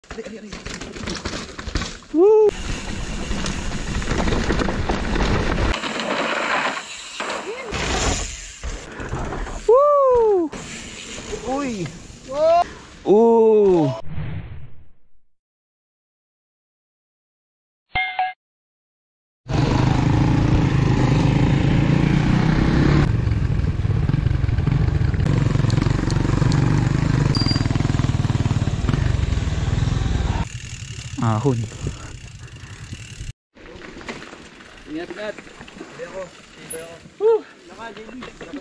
Woo! Woo! Uy! Ooh! Ahon. Ingat. Hindi ako. Laka, JB.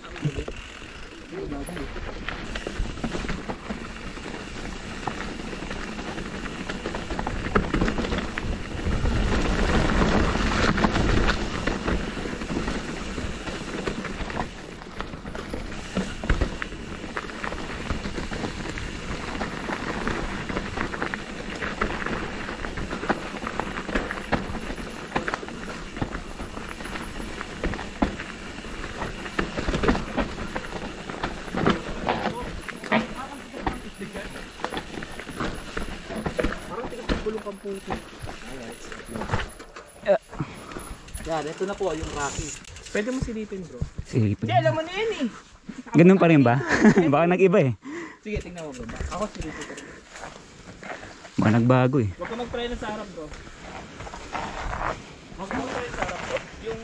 Yan, ito na po yung Rocky. Pwede mo silipin, bro. Silipin. Hindi, alam mo na yan eh. Ganun pa rin ba? Baka nag-iba eh. Sige, tingnan mo, bro. Ako silipin ko rin. Baka nagbago eh. Huwag ka mag-try na sa harap, bro. Huwag ka mag-try na sa harap, bro. Yung...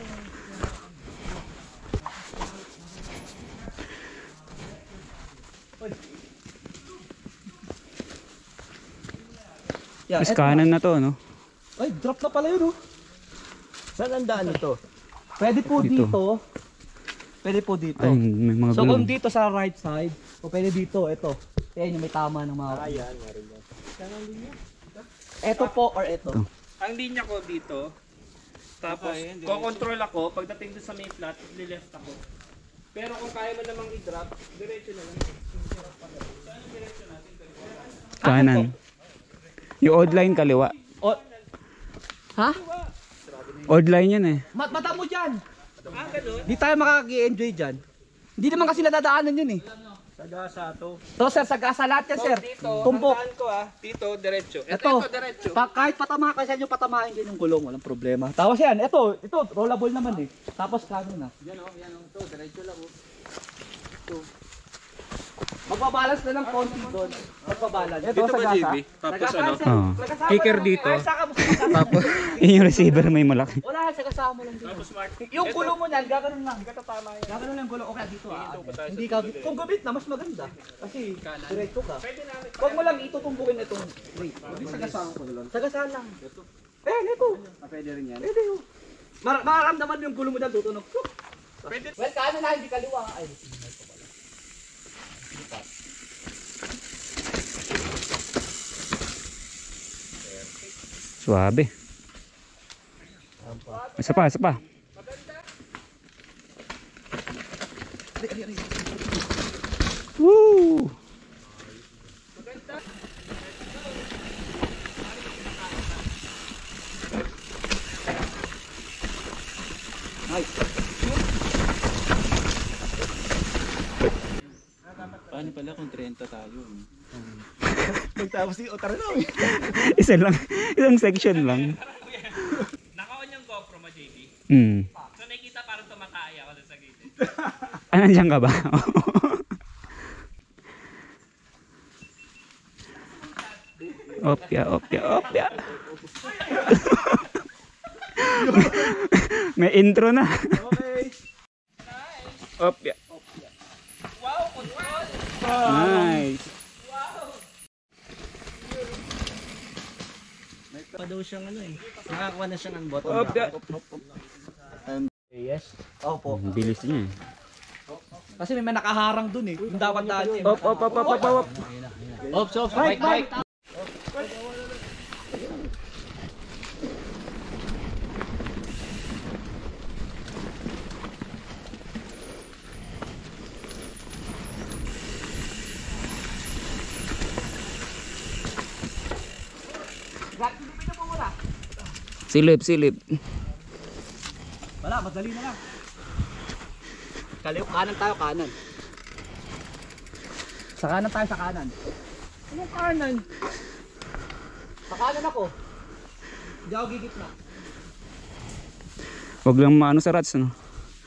Yeah, mas kanan na to, no? Ay, drop na pala yun, oh. Saan ang daan ito? Pwede po Dito. dito. Pwede po dito. Ay, may mga So kung gulong. dito sa right side, o pwede dito, ito. Ayan yung may tama ng mga... Ayan, meron yan. Ito po or ito. Ang linya ko dito, tapos ko-control ako, pagdating doon sa main flat, li-left ako. Pero kung kaya mo namang i-drop, diretso na lang. Saan ang diretso natin? Kanan. Yung odd line kaliwa. O... Ha? Odd line yan eh. Mata mo dyan! Ah, ganun? Di tayo makaka-enjoy dyan. Hindi naman kasi nadadaanan yun eh. Sagasa to. So sir, sagasa lahat yan sir. Dito, Tumpok. ang daan ko dito, diretso. Ito, Diretso. kahit patama ka sa inyo, patamain din yung gulong, walang problema. Tapos yan, ito, rollable naman eh. Tapos kano na. Yan o, ito, diretso lang o. Magbabalance na ng konti doon. Magbabalance. Ito, Dito ba, sagasa. JB? Tapos Sagasa, ano? sir. Oo. Sagasama Kicker lang. dito. Ay, saka mo sa Tapos, Yun yung receiver may malaki. wala, sagasama mo lang dito. tapos smart. Yung gulo mo niyan, gaganon lang. Katatama yan. Gaganon lang gulo. Okay, dito Hindi ka, kung gabit na, mas maganda. Kasi diretso ka. Pwede namin. Huwag mo lang itutumbukin itong rate. Sagasama ko lang. Sagasama lang. Ito. Pwede rin yan. Pwede yun. Mararamdaman mo yung gulo mo dyan, tutunog. Pwede. Well, kaano na, hindi kaliwa. Ay, Suabe. Isa pa, isa pa. Woo! Paano pala kung 30 tayo? Magtapos yung tara na. Isa lang. Isang section lang. Naka-on yung GoPro mo, JB. So nakikita parang tumataya ako sa gilid. Ah, nandiyan ka ba? Opya, opya, opya. May intro na. Okay. Opya. Wow, control! Nice. Pa daw siyang ano eh. Nakakuha na siya ng bottom. Opya. Yes. Opo. Ang bilis niya eh. Kasi may nakaharang dun eh. Yung dapat daan eh. Op, op, op, op, op, op. Ops. Bike. Silip, silip. Wala, madali na lang. Kanan tayo, kanan. Sa kanan tayo, sa kanan. Anong kanan? Pakanan ako. Hindi ako gigitna. Wag lang maano sa rats, ano.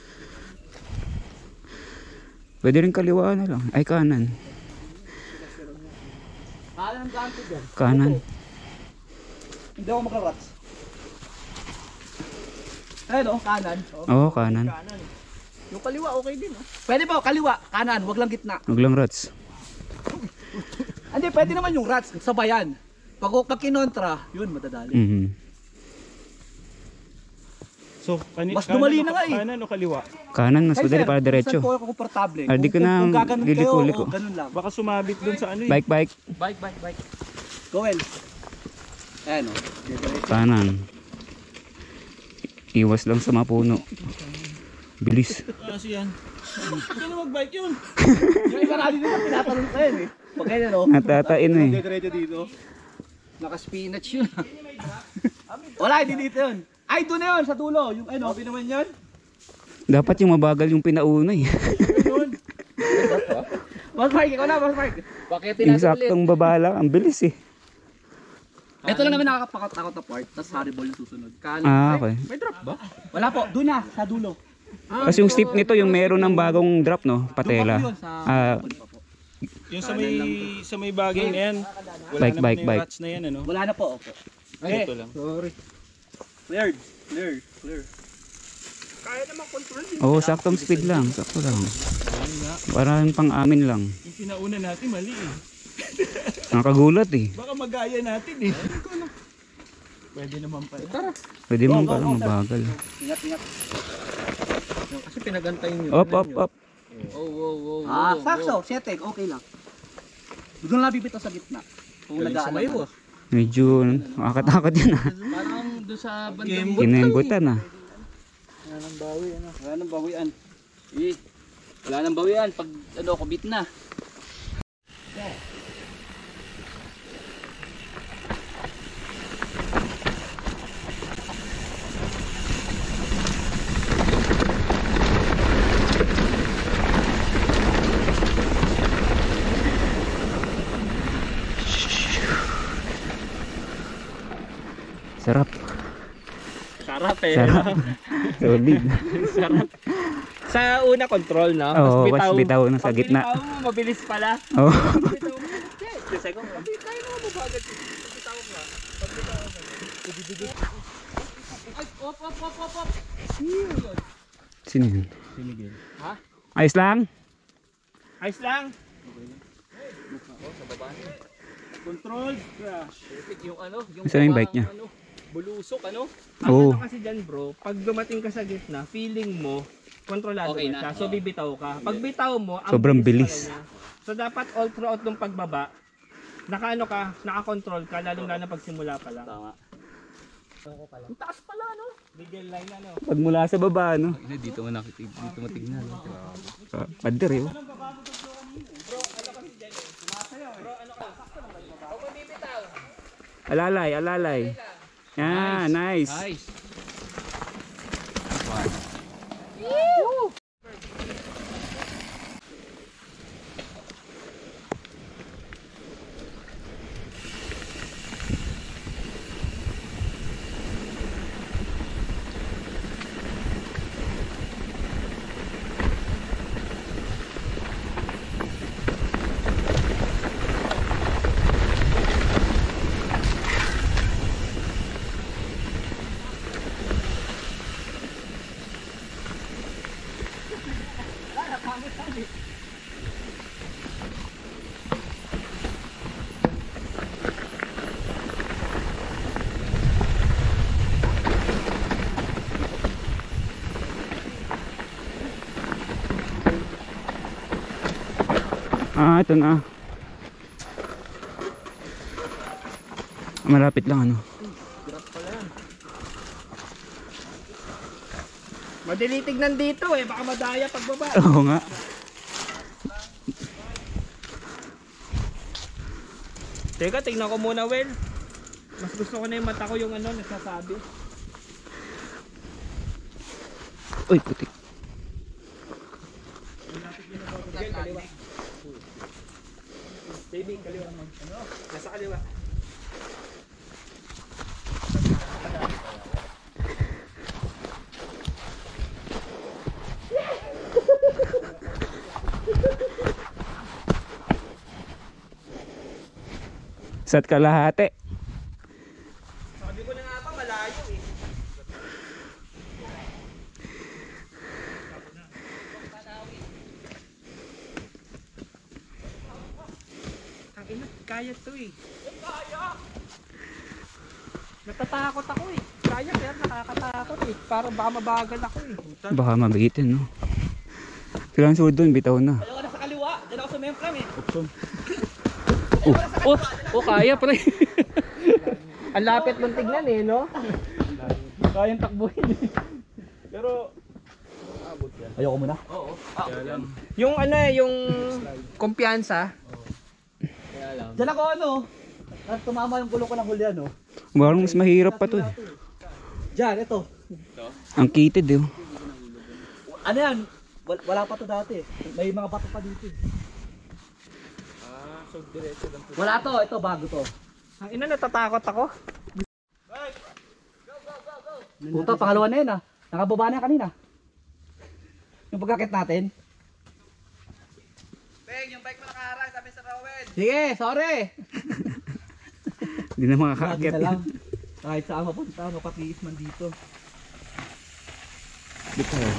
Pwede rin kaliwa na lang. Ay, kanan. Kanan ang ganto dyan. Kanan. Hindi ako makarats. Ayun o, kanan. Oo, kanan. Yung kaliwa okay din oh. Pwede ba, kaliwa, kanan, wag lang gitna. Wag lang rats. Hindi, pwede naman yung rats, sabayan. Pag kinontra, yun, madadali. Mhm. So, Mas dumali na nga eh. Kanan o kaliwa? Kanan, mas madali para diretso. Saan po ako komportable? Ah, di ko na Kung gaganon kayo, liliko-liko. o ganun lang. Baka sumabit dun sa ano eh. Bike, bike. Bike. Go well. Ayan o. Kanan. Iwas lang sa mapuno. Bilis. Kasi yan. Sino mag-bike yun? Yung iba natin nila tinatanong ko yan eh. Pag ganyan o. Natatain eh. Diretso dito. Naka-spinach yun. Wala, hindi dito yun. Ay, doon na yun, sa dulo. Yung ano. Sabi naman yan. Dapat yung mabagal yung pinauna eh. Boss Mark, ikaw na, Boss Mark. Bakit Yung saktong baba lang, ang bilis eh. Ito lang naman nakakatakot na part, tapos Haribol yung susunod. Ah, okay. May drop ba? Wala po, doon na, sa dulo. Kasi yung steep nito, yung meron ng bagong drop, no? Patela. Doon pa po yun, sa Ah, Yung sa may bagay na yan. Wala Bike, naman bike, na yung bike. rats na yan ano. Wala na po, opo. Ay, ito lang. Sorry. Cleared. Kaya naman control din. Oo, saktong speed lang. Sakto lang. Parang pang amin lang. Yung pinauna natin mali eh. Nakagulat eh. Baka magaya natin eh. Pwede naman pala. Pwede mo pala mabagal. Ingat. Kasi pinagantay nyo. Up, up, up. Ah, sakso, setting, okay lang. Doon lang bibitaw sa gitna. Kung nag-aalam. Medyo nakakatakot yun ah. Parang doon sa Kinembutan ah. Wala nang bawian. Wala nang bawian pag ano, kubit na. Sarap. sarap eh. Sarap. Solid. Sarap. Sa una control na. Oo, mas bitaw na sa pag gitna. binitaw mo, mabilis pala. Oo. Pag bitaw mo, hindi. Second, kaya naman mabagal. Pag bitaw mo na. Pag bitaw mo na. Ay, op. Sino yun? Si Miguel. Ha? Ayos lang? Ayos lang. Control crash. Yung ano, yung Saan yung bike niya? ano, bulusok ano. Oo. Ang ano kasi dyan bro, pag dumating ka sa gitna, feeling mo, kontrolado Okay na siya. na. So bibitaw ka. Pag bitaw mo, ang Sobrang bilis. pala niya. So dapat all throughout ng pagbaba, nakaano ka, nakakontrol ka, lalong-lalo pag simula pa lang. Tama. Ang taas pala no? Bigel line ano. Pag mula sa baba, no? Dito matignan. Pader eh. Oh. Alalay, alalay. Yan, nice. Ah, ito na. Malapit lang ano. Madali tignan dito eh, baka madaya pagbaba. Oo nga. Teka, tignan ko muna Well. Mas gusto ko na yung mata ko yung ano, nagsasabi. Uy, putik. Baby, kaliwa naman. Ano? Nasa kaliwa. Isa't kalahati. Sabi ko na nga ba, malayo eh. Ang ina, kaya to eh. Kaya! Natatakot ako eh. Kaya kaya nakakatakot eh. Parang baka mabagal ako eh. Baka mabitin, no? Kailangan suod doon, bitaw na. Ayaw ka na sa kaliwa. Diyan ako sa memframe eh. Oh, kaya pre. Ang lapit mong tignan eh, no? Kayang takbuhin eh. Pero, Ayoko muna. Oo. Yung ano eh, yung kumpiyansa. Diyan ako ano. Tumama yung gulo ko ng huli ano. Parang mas mahirap pa to eh. Diyan, ito. Ang kitid eh. Ano yan? Wala pa to dati. May mga bato pa dito eh. So diretso lang to. Wala to, ito bago to. Ang ina, natatakot ako. Puta, pangalawa na yun ah. Nakababa na yan kanina. Yung pagkakit natin. Peng, yung bike mo nakaharang, sabi sa Rowan. Sige, sorry. Hindi na Lagi makakakit. na lang. Kahit saan mapunta, mapatiis man dito. Bitaw.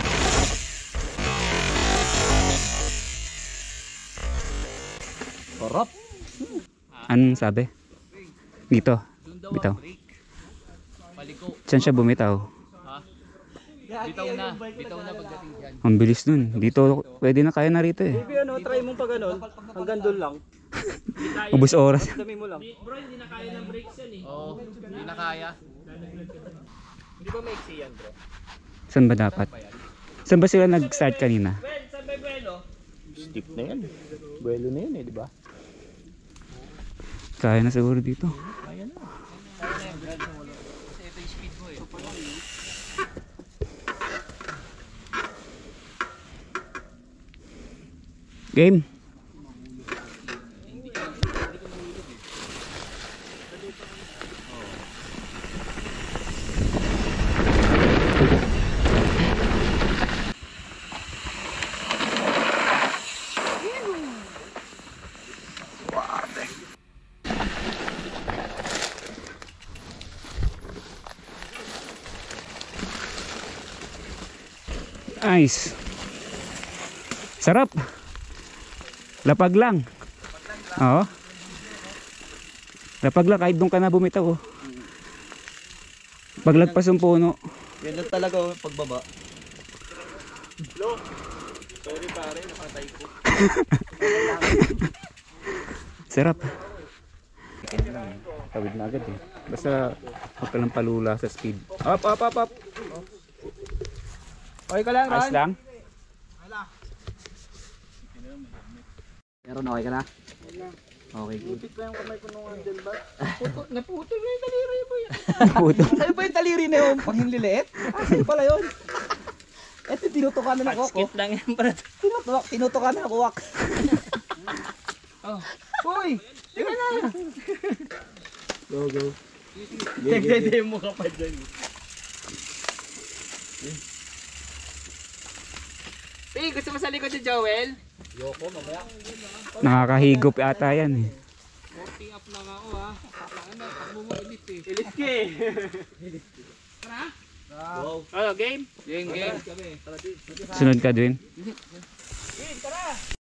Korop. Anong sabi? Dito. Bitaw. Saan siya bumitaw? Bitaw na pagdating dyan. Ang bilis nun. Dito, pwede na kaya na rito eh. Maybe ano, try mo pa ganun. Hanggang doon lang. Ubus oras. Dami mo lang. Bro, hindi na kaya ng brakes yan eh. Oo, hindi na kaya. Hindi ba maiksi yan bro? Saan ba dapat? Saan ba sila nag-start kanina? Well, saan ba Buelo? stiff na yan. Buwelo na yan eh, di ba? Kaya na siguro dito. Game. Nice. Sarap. Lapag lang. Oo. Lapag lang kahit doon ka na bumitaw. Oh. Paglagpas ng puno. Yan lang talaga pagbaba. Sorry pare, nakatay ko. Sarap. Tawid na agad eh. Basta huwag ka lang palula sa speed. Up, up, up, up. Okay ka lang, Ayos Ron? lang. Meron okay ka na? Okay, good. Naputol na yung daliri mo yan. Puto. Sa'yo ba yung taliri na yung panghinliliit? Sa'yo pala yun. Eto, tinutukan na ng koko. Skit lang yan para. Tinutukan na ng kuwak. Uy! Tingnan na! Go, go. Demo ka pa dyan. Hey, gusto mo sa likod si Joel? Nakakahigop ata yan eh. Working up lang ako ha. Ano, takbo mo ulit eh. Ulit ka eh. Tara? Wow. Ano, game? Game. Sunod ka din. Game, tara!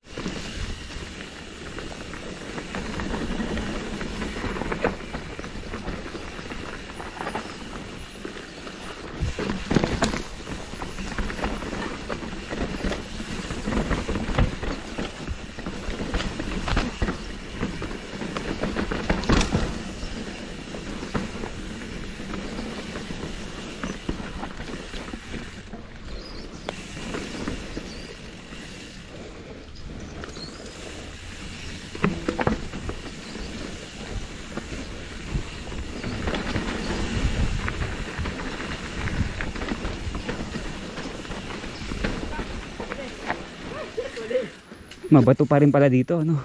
Mabato pa rin pala dito, ano?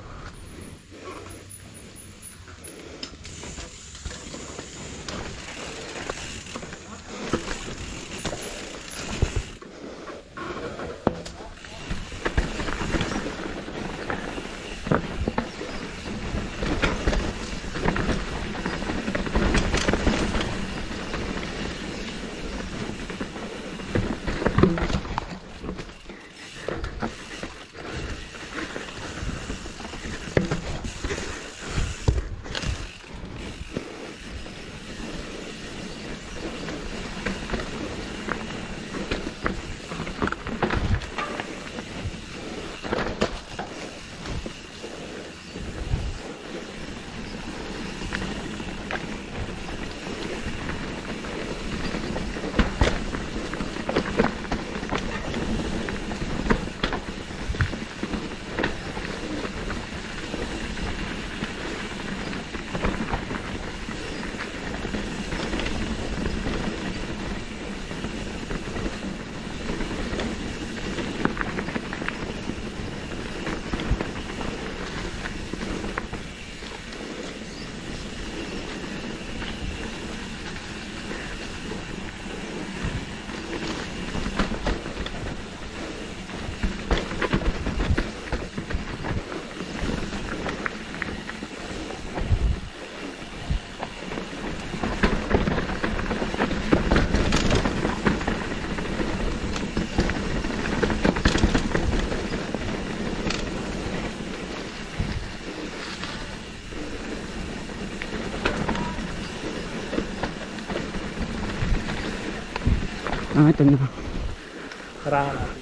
Ah, ito na. Harangan natin.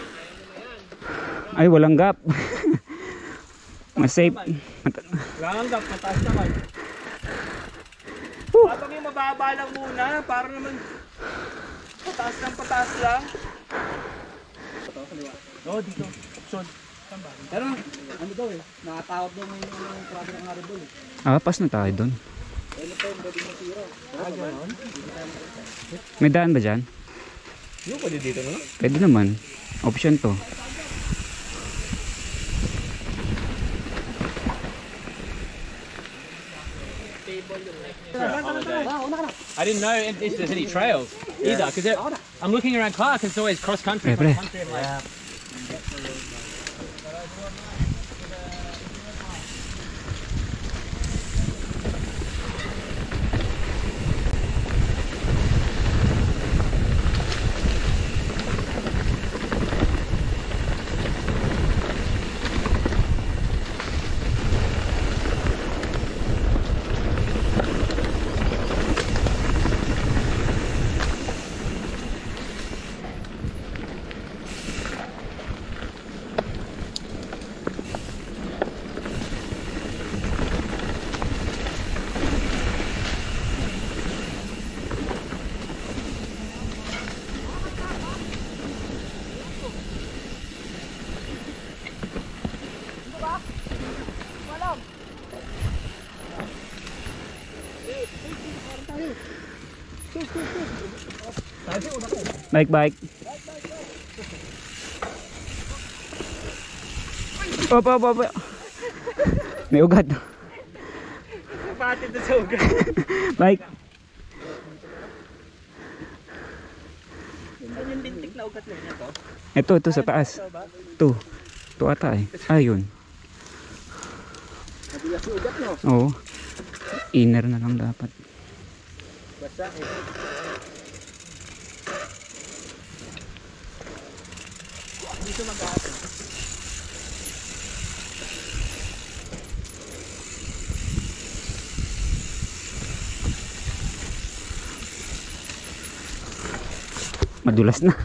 Ay, walang gap. Mas safe. Harangan mataas naman. Habang yung mababa lang muna, para naman pataas lang. Oo, dito. Pero, ano daw eh, nakatawag daw ngayon yung travel ng Haribol eh. Ah, pas na tayo doon. May daan ba dyan? Yung pwede dito na? Pwede naman. Option to. I didn't know if there's any trails either, because I'm looking around Clark, it's always cross country. Pre, pre. Bike. Op. May ugat. Patid na sa ugat. Bike. Ano yung lintik na ugat na yun ito? Ito sa taas. Ito ata eh. Ayun. Nabilas yung ugat no? Oo. Inner na lang dapat. Basta eh. Dito mag-aasa. Madulas na.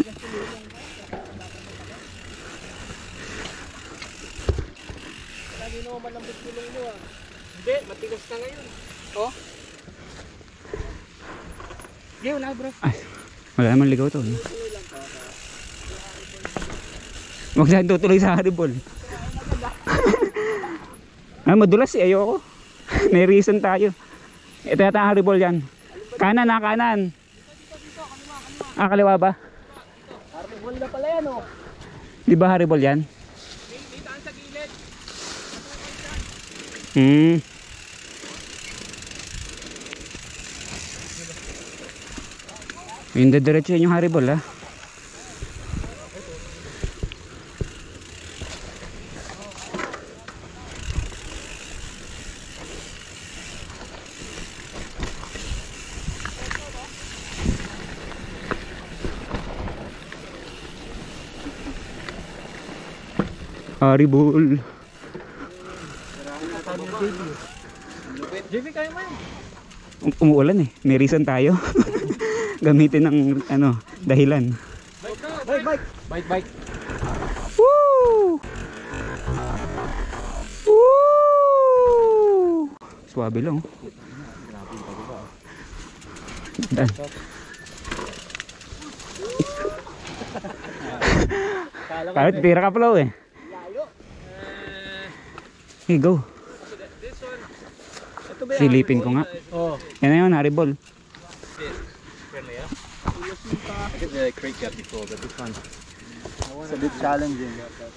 Lagi naman malambot gulong mo ah. Hindi, matigas na ngayon. Oh? Sige, wala bro. Ay, wala naman ligaw to. No? Huwag saan tutuloy sa Haribol. Ah, madulas eh. Ayoko. May reason tayo. Ito yata ang Haribol yan. Kanan na, kanan. Ah, kaliwa ba? Haribol na pala yan oh. Di ba Haribol yan? May daan sa gilid. Yung dediretso yun yung Haribol ha. Haribol. JV, kayo mo yun. Umuulan eh. May reason tayo. Gamitin ng ano, dahilan. Bike. Woo! Woo! Swabe lang. Dan. Kaya tira ka pala eh. Hey, go. Silipin ko nga. Oh. Yan na yun, Haribol. I did the creek up before, but this one, It's a bit challenging.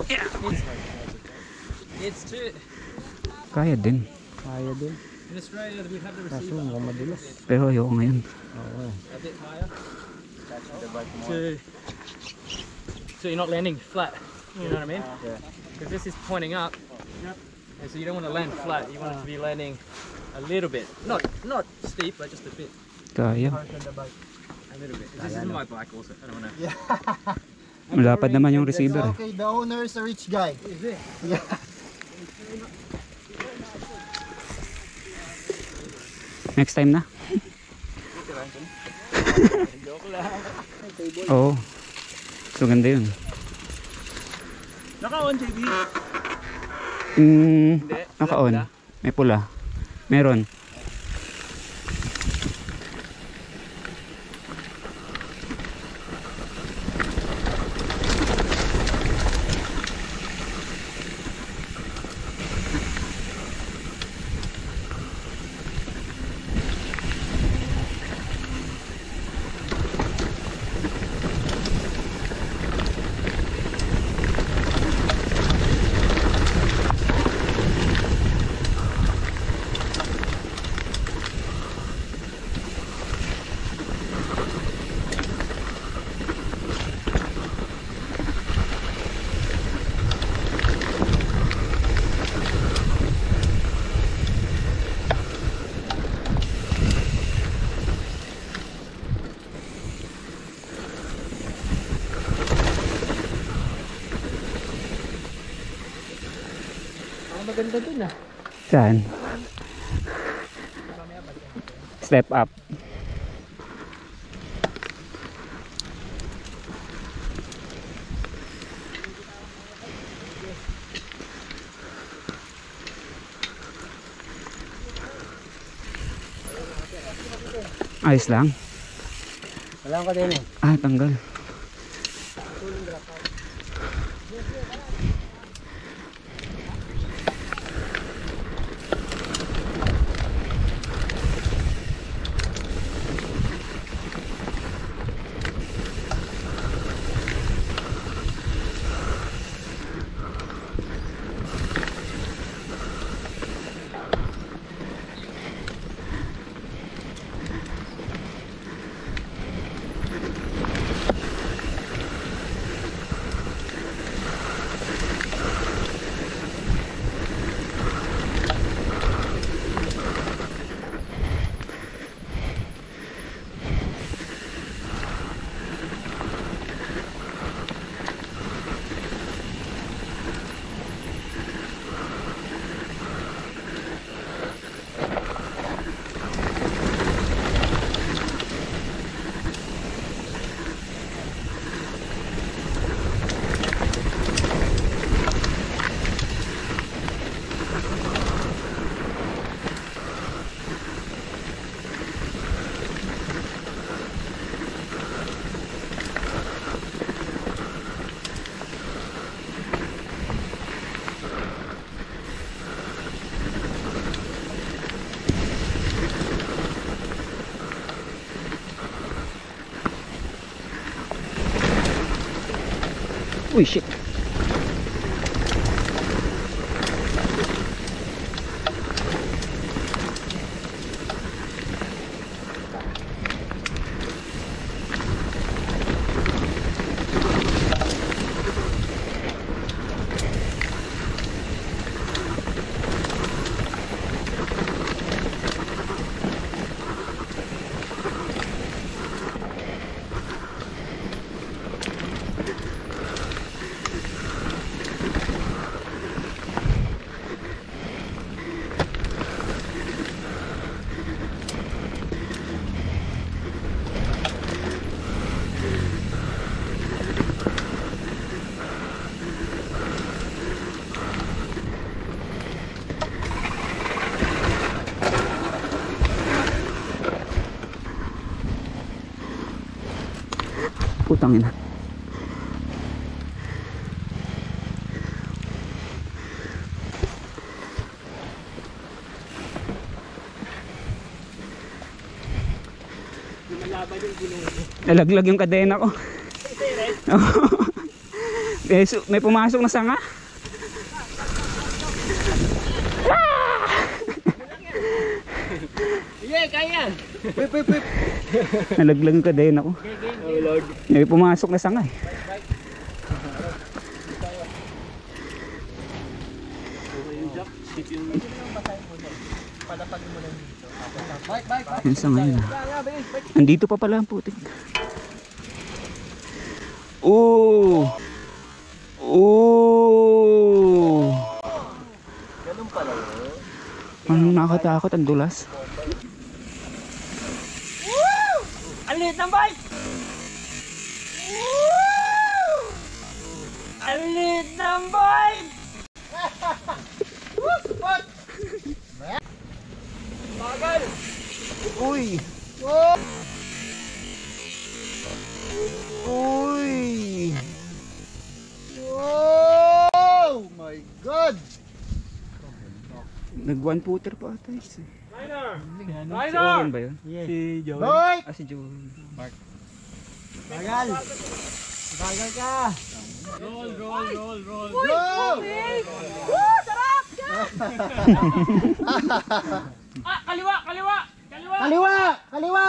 it's too. Kaya din. In Australia, we have the receiver. Pero ayoko ngayon. A bit higher. So you're not landing flat. You know what I mean? Because this is pointing up. And so you don't want to land flat. You want it to be landing a little bit. Not steep, but just a bit. Kaya. A little bit. This is my bike also. I don't want to. Malapad naman yung receiver. eh. Okay, the owner is a rich guy. Next time na. Oo. So ganda yun. Naka-on, JB. Naka-on. May pula. Meron. Maganda dun ah. Saan? Step up. Ayos lang. Wala ka din eh. Ah, tanggal. Uy, shit. Putang ina. Nalaglag yung kadena ko. May pumasok na sanga. Yeah, kaya. Nalaglag yung kadena ko. May pumasok na sanga eh. Yung sanga yun ah. Andito pa pala ang putik. Oh! Oh! Ganun pala yun. Ang nakatakot ang dulas. Ang Alit ng bike! Woo! Alit ng bike! Bagal! Uy! Uy! Oh my God! Nag one footer pa ata eh. Liner! Si Owen ba yun? Si Joey. Boy! Ah, si Joel. Bagal! Bagal ka! Go! Ah! Kaliwa! Kaliwa! Kaliwa! Kaliwa! Kaliwa!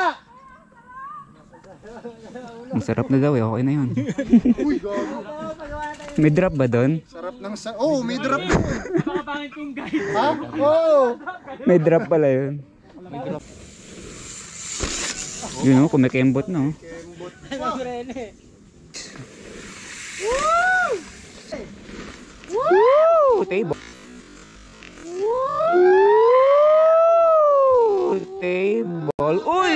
Masarap na daw eh. Okay na yun. Uy, gago. May drop ba doon? Sarap ng Oh, may drop. Napakapangit kong guide. Ha? Oh! May drop pala yun. Yun o, kumikembot na oh. Woo! Table. Woo! Table. Uy!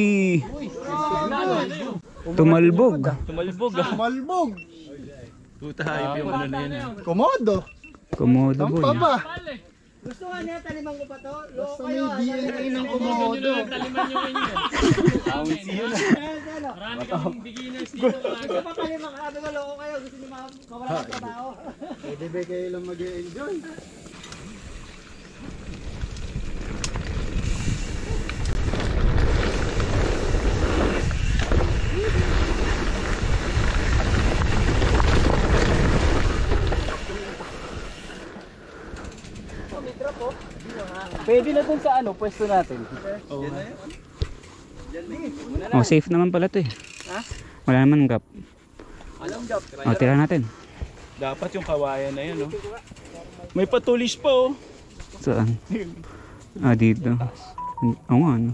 Tumalbog. Tumalbog Malbog! Puta hayop yung ano na yun. Komodo! Komodo Tampa boy. ba? Gusto nga niya, taliman ko pa to. Basta may DNA ng komodo. Taliman nyo yun yun. Marami kang beginners dito. Gusto pa kalimang sabi ko, loko kayo. Gusto niyo mawala ng trabaho. Pwede ba kayo lang mag-enjoy? Pwede na dun sa ano, pwesto natin. Oh, safe naman pala to eh. Wala naman gap. Alam job. Oh, tira natin. Dapat yung kawayan na yun, no? May patulis pa, oh. Saan? Ah, dito. Oo nga, ano.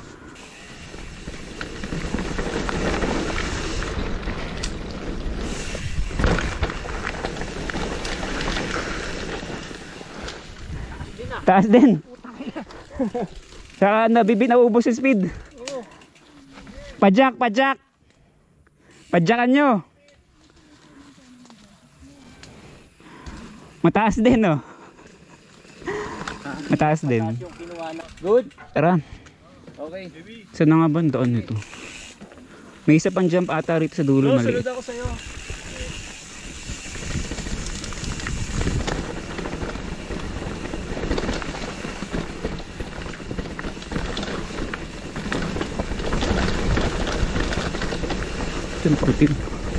Taas din. Saka naubos yung speed. Pajak, pajak. Pajakan nyo. Mataas din, oh. Mataas din. Good? Tara. Okay. Saan na nga ba ang daan nito? May isa pang jump ata rito sa dulo. Mali. Sunod ako sa'yo. Ito na putin.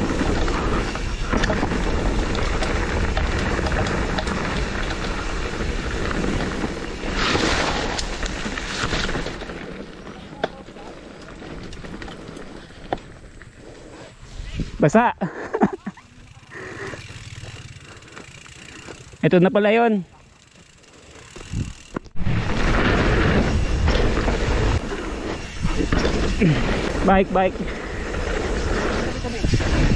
Basa. Ito na pala yun. Bike.